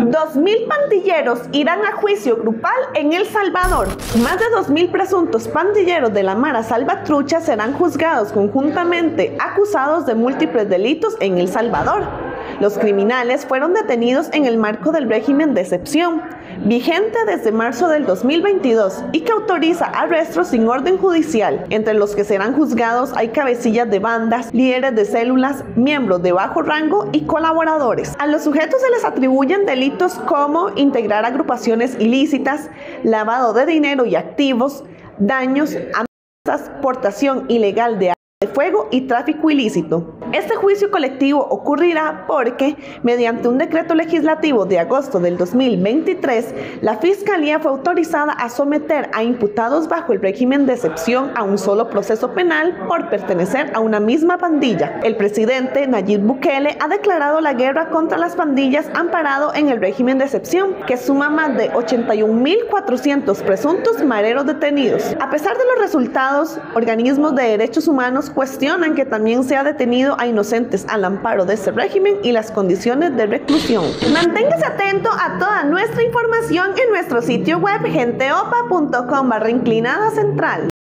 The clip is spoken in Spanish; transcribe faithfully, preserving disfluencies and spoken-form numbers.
dos mil pandilleros irán a juicio grupal en El Salvador. Más de dos mil presuntos pandilleros de la Mara Salvatrucha serán juzgados conjuntamente, acusados de múltiples delitos en El Salvador. Los criminales fueron detenidos en el marco del régimen de excepción, vigente desde marzo del dos mil veintidós y que autoriza arrestos sin orden judicial. Entre los que serán juzgados hay cabecillas de bandas, líderes de células, miembros de bajo rango y colaboradores. A los sujetos se les atribuyen delitos como integrar agrupaciones ilícitas, lavado de dinero y activos, daños, amenazas, portación ilegal de armas de fuego y tráfico ilícito. Este juicio colectivo ocurrirá porque, mediante un decreto legislativo de agosto del dos mil veintitrés, la Fiscalía fue autorizada a someter a imputados bajo el régimen de excepción a un solo proceso penal por pertenecer a una misma pandilla. El presidente Nayib Bukele ha declarado la guerra contra las pandillas amparado en el régimen de excepción, que suma más de ochenta y un mil cuatrocientos presuntos mareros detenidos. A pesar de los resultados, organismos de derechos humanos cuestionan que también se ha detenido a inocentes al amparo de este régimen y las condiciones de reclusión. Manténgase atento a toda nuestra información en nuestro sitio web genteopa punto com barra inclinada central.